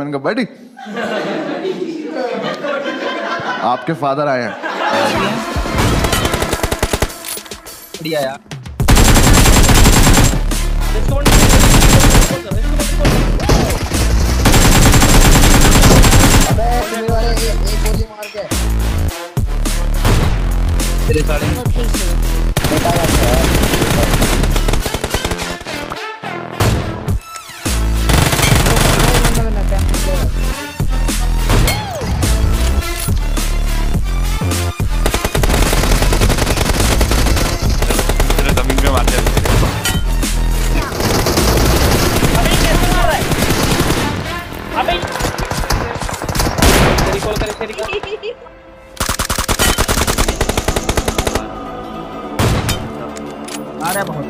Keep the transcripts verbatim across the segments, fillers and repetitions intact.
मैंने कहा बैठी आपके फादर आए हैं। बढ़िया यार। अबे मेरे वाले एक गोली मार के तेरे साले बेटा है तेरे जमीन में मारते हैं। अबे कैसे मार रहा है? अबे तेरी कॉल करे तेरी कॉल। आ रहा है बहुत।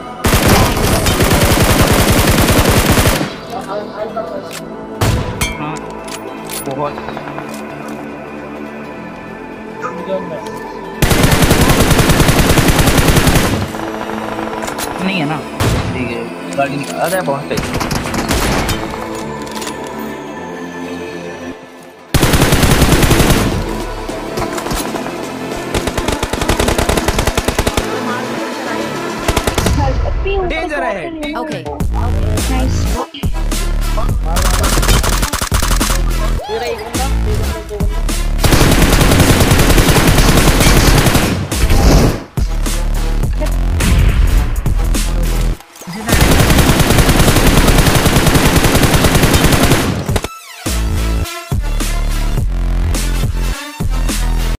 हाँ बहुत नहीं है ना। ठीक है गाड़ी निकाल। अरे बहुत सही। Danger ahead. Okay.